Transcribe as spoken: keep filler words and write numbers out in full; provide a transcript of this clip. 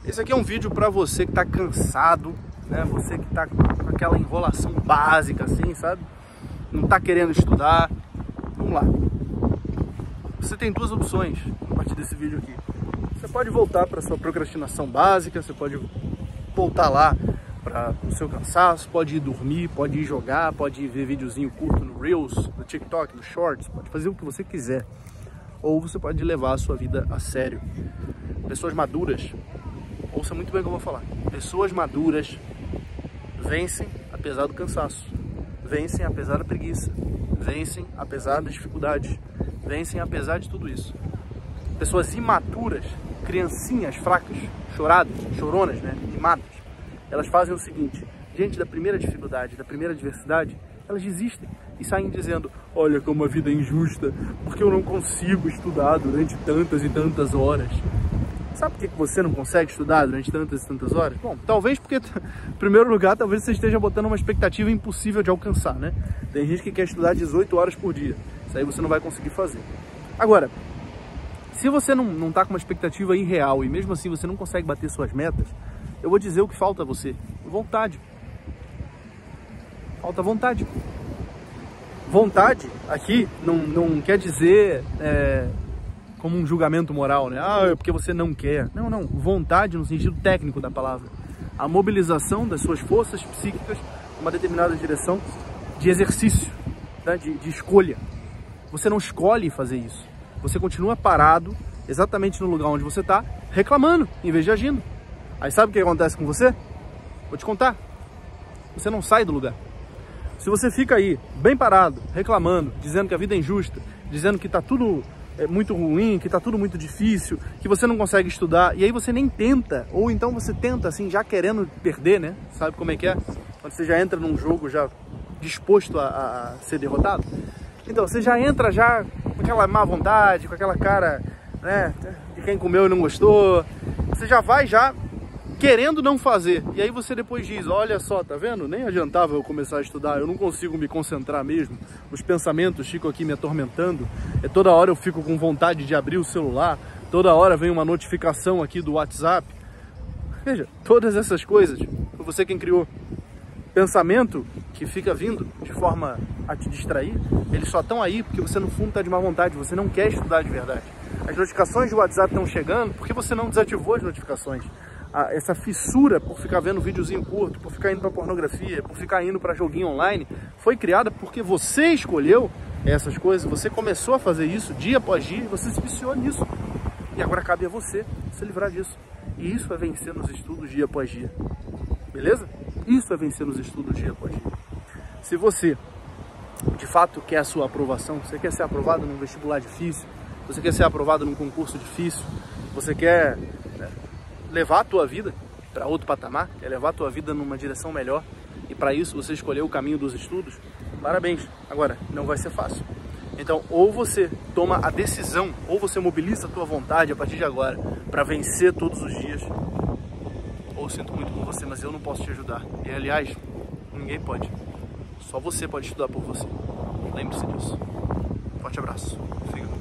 Esse aqui é um vídeo para você que tá cansado, né? Você que tá com aquela enrolação básica assim, sabe? Não tá querendo estudar. Vamos lá. Você tem duas opções a partir desse vídeo aqui. Você pode voltar para sua procrastinação básica, você pode voltar lá para o seu cansaço, pode ir dormir, pode ir jogar, pode ir ver videozinho curto no Reels, no TikTok, no Shorts, pode fazer o que você quiser. Ou você pode levar a sua vida a sério. Pessoas maduras, ouça muito bem o que eu vou falar, pessoas maduras vencem apesar do cansaço, vencem apesar da preguiça, vencem apesar das dificuldades, vencem apesar de tudo isso. Pessoas imaturas, criancinhas fracas, choradas, choronas, né, mimadas, elas fazem o seguinte: diante da primeira dificuldade, da primeira adversidade, elas desistem e saem dizendo: olha como a vida é injusta, porque eu não consigo estudar durante tantas e tantas horas. Sabe por que você não consegue estudar durante tantas e tantas horas? Bom, talvez porque, em primeiro lugar, talvez você esteja botando uma expectativa impossível de alcançar, né? Tem gente que quer estudar dezoito horas por dia, isso aí você não vai conseguir fazer. Agora, se você não, não tá com uma expectativa irreal e mesmo assim você não consegue bater suas metas, eu vou dizer o que falta a você: vontade. Falta vontade. Vontade aqui não, não quer dizer é, como um julgamento moral, né? Ah, é porque você não quer. Não, não. Vontade no sentido técnico da palavra. A mobilização das suas forças psíquicas em uma determinada direção de exercício, né? de, de escolha. Você não escolhe fazer isso. Você continua parado exatamente no lugar onde você está, reclamando, em vez de agindo. Aí sabe o que acontece com você? Vou te contar. Você não sai do lugar. Se você fica aí, bem parado, reclamando, dizendo que a vida é injusta, dizendo que está tudo é, muito ruim, que está tudo muito difícil, que você não consegue estudar, e aí você nem tenta, ou então você tenta assim, já querendo perder, né? Sabe como é que é? Quando você já entra num jogo já disposto a, a ser derrotado. Então, você já entra já com aquela má vontade, com aquela cara, né, de quem comeu e não gostou. Você já vai já querendo não fazer. E aí você depois diz: olha só, tá vendo? Nem adiantava eu começar a estudar, eu não consigo me concentrar mesmo. Os pensamentos ficam aqui me atormentando. É, toda hora eu fico com vontade de abrir o celular. Toda hora vem uma notificação aqui do WhatsApp. Veja, todas essas coisas, foi você quem criou. Pensamento que fica vindo de forma a te distrair, eles só estão aí porque você no fundo está de má vontade, você não quer estudar de verdade. As notificações do WhatsApp estão chegando porque você não desativou as notificações. Ah, essa fissura por ficar vendo videozinho curto, por ficar indo para pornografia, por ficar indo para joguinho online, foi criada porque você escolheu essas coisas, você começou a fazer isso dia após dia e você se viciou nisso. E agora cabe a você se livrar disso. E isso é vencer nos estudos dia após dia. Beleza? Isso é vencer nos estudos dia após dia. Se você, de fato, quer a sua aprovação, você quer ser aprovado num vestibular difícil, você quer ser aprovado num concurso difícil, você quer né, levar a tua vida para outro patamar, quer levar a tua vida numa direção melhor, e para isso você escolheu o caminho dos estudos, parabéns. Agora, não vai ser fácil. Então, ou você toma a decisão, ou você mobiliza a tua vontade a partir de agora para vencer todos os dias, ou sinto muito por você, mas eu não posso te ajudar. E, aliás, ninguém pode. Só você pode estudar por você. Lembre-se disso. Forte abraço. Fica.